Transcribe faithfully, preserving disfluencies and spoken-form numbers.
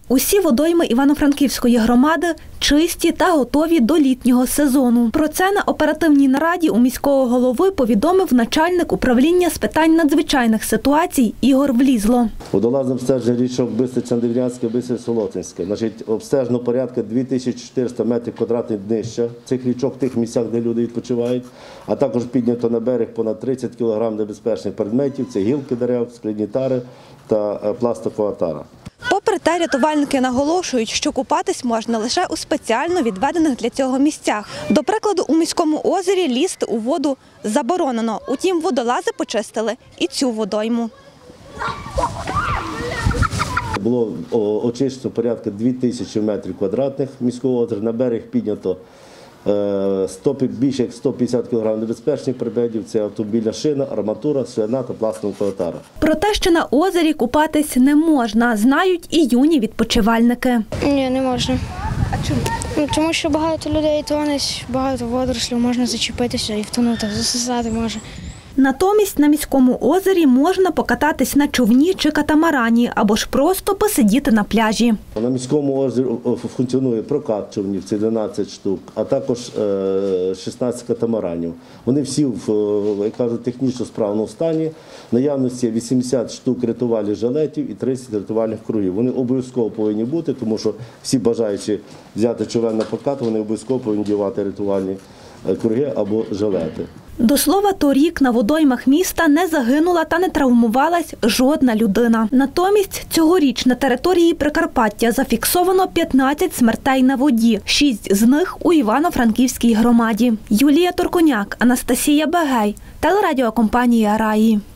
Усі водойми Івано-Франківської громади чисті та готові до літнього сезону. Про це на оперативній нараді у міського голови повідомив начальник управління з питань надзвичайних ситуацій Ігор Влізло. Водолазне обстеження річок Бистриць-Андрівнянське, Бистриць-Солотинське. Значить, обстежено порядка дві тисячі чотириста метрів квадратних днища цих річок, тих місцях, де люди відпочивають, а також піднято на берег понад тридцять кілограм небезпечних предметів – це гілки дерев, скляні тари та пластикова тара. Попри те, рятувальники наголошують, що купатись можна лише у спеціально відведених для цього місцях. До прикладу, у міському озері лізти у воду заборонено. Утім, водолази почистили і цю водойму. Було очищено порядка дві тисячі метрів квадратних міського озера. На берег піднято більше як сто п'ятдесят кілограмів небезпечних предметів. Це автомобільна шина, арматура, соляна та пластикова тара. Про те, що на озері купатись не можна, знають і юні відпочивальники. Ні, не можна. А чому? Ну, тому що багато людей тонуть, багато водорослів, можна зачепитися і втонути, засосати може. Натомість на міському озері можна покататись на човні чи катамарані, або ж просто посидіти на пляжі. На міському озері функціонує прокат човнів, це дванадцять штук, а також шістнадцять катамаранів. Вони всі в, як кажуть, технічно справному стані. Наявності вісімдесят штук рятувальних жилетів і тридцять рятувальних кругів. Вони обов'язково повинні бути, тому що всі бажаючі взяти човен на прокат, вони обов'язково повинні дівати рятувальні круги або жилети. До слова, торік на водоймах міста не загинула та не травмувалась жодна людина. Натомість цьогоріч на території Прикарпаття зафіксовано п'ятнадцять смертей на воді, шість з них у Івано-Франківській громаді. Юлія Торконяк, Анастасія Бегей, телерадіокомпанія «Раї».